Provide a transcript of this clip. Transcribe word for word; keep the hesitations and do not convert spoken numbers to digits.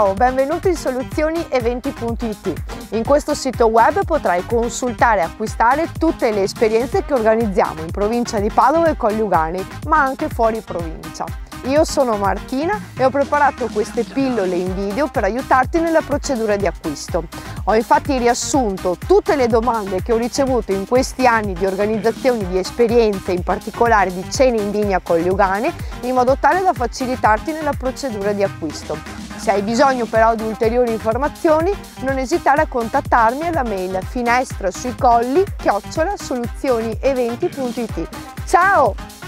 Ciao, benvenuto in soluzioni eventi punto it. In questo sito web potrai consultare e acquistare tutte le esperienze che organizziamo in provincia di Padova e Colli Ugani, ma anche fuori provincia. Io sono Martina e ho preparato queste pillole in video per aiutarti nella procedura di acquisto. Ho infatti riassunto tutte le domande che ho ricevuto in questi anni di organizzazione di esperienze, in particolare di cene in vigna a Colli Ugani, in modo tale da facilitarti nella procedura di acquisto. Se hai bisogno però di ulteriori informazioni, non esitare a contattarmi alla mail finestra sui colli chiocciola soluzioni eventi punto it. Ciao!